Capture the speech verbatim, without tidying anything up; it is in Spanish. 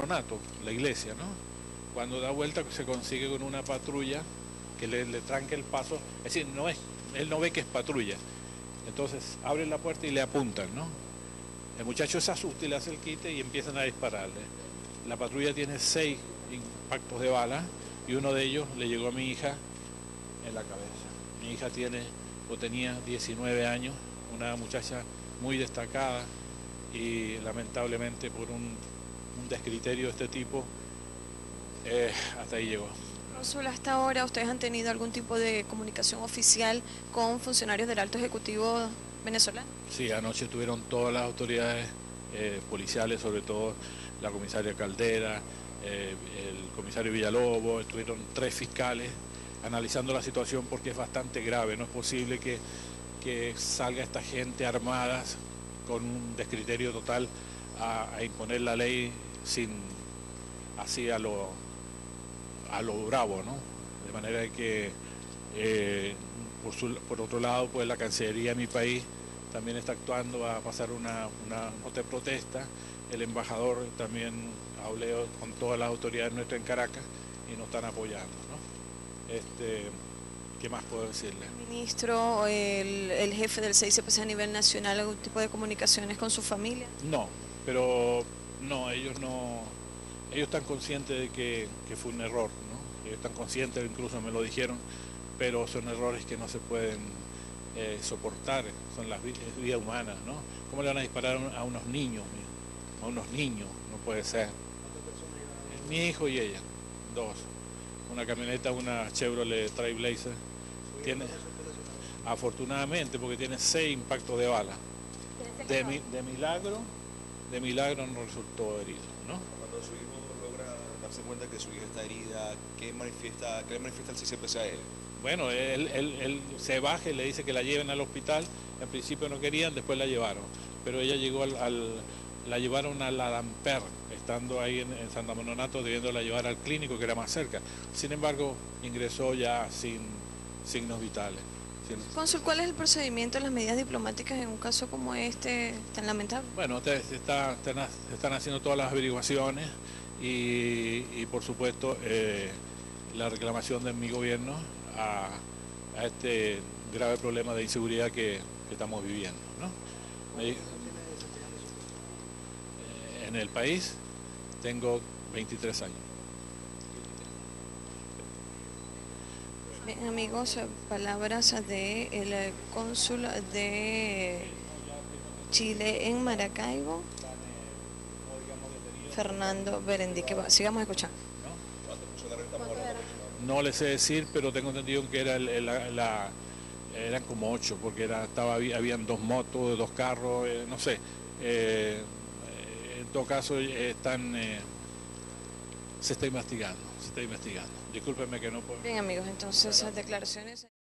Nonato, la iglesia, ¿no? Cuando da vuelta se consigue con una patrulla que le, le tranque el paso, es decir, no es, él no ve que es patrulla, entonces abren la puerta y le apuntan, ¿no? El muchacho se asusta y le hace el quite y empiezan a dispararle. La patrulla tiene seis impactos de bala y uno de ellos le llegó a mi hija en la cabeza. Mi hija tiene o tenía diecinueve años, una muchacha muy destacada y lamentablemente por un, un descriterio de este tipo, eh, hasta ahí llegó. Cónsul, hasta ahora ustedes han tenido algún tipo de comunicación oficial con funcionarios del alto ejecutivo venezolano. Sí, anoche tuvieron todas las autoridades eh, policiales, sobre todo la comisaria Caldera, eh, el comisario Villalobos, estuvieron tres fiscales analizando la situación porque es bastante grave. No es posible que, que salga esta gente armada con un descriterio total a, a imponer la ley sin así a lo, a lo bravo, ¿no? De manera que, eh, por, su, por otro lado, pues la Cancillería de mi país también está actuando a pasar una, una nota de protesta. El embajador también habló con todas las autoridades nuestras en Caracas y nos están apoyando, ¿no? Este, ¿qué más puedo decirle? Ministro, el, el jefe del C I C P C a nivel nacional, ¿algún tipo de comunicaciones con su familia? No, pero no, ellos no, ellos están conscientes de que, que fue un error, ¿no? Ellos están conscientes, incluso me lo dijeron, pero son errores que no se pueden eh, soportar, son las vidas humanas, ¿no? ¿Cómo le van a disparar a unos niños? A unos niños, no puede ser. Mi hijo y ella, dos. Una camioneta, una Chevrolet Trailblazer. Tiene, afortunadamente, porque tiene seis impactos de bala. De, mi, de milagro, de milagro no resultó herido, ¿no? Cuando su hijo logra darse cuenta que su hija está herida, ¿qué manifiesta, qué le manifiesta el C I C P C a él? Bueno, él, él, él se baja y le dice que la lleven al hospital. Al principio no querían, después la llevaron. Pero ella llegó al, al la llevaron a la Damper, estando ahí en, en Santa Nonato, debiéndola llevar al clínico que era más cerca. Sin embargo, ingresó ya sin signos vitales. Sin... Cónsul, ¿cuál es el procedimiento, las medidas diplomáticas en un caso como este tan lamentable? Bueno, te, te está, te, te están haciendo todas las averiguaciones y, y por supuesto, eh, la reclamación de mi gobierno a, a este grave problema de inseguridad que, que estamos viviendo, ¿no? Me, en el país tengo veintitrés años. Bien, amigos, palabras del cónsul de Chile en Maracaibo, Fernando Berendique. Sigamos escuchando. No les sé decir, pero tengo entendido que era el, el, la, la, eran como ocho, porque era, estaba, habían dos motos, dos carros, eh, no sé. Eh, en todo caso, están, eh, se está investigando, se está investigando. Discúlpenme que no puedo. Bien, amigos, entonces esas declaraciones...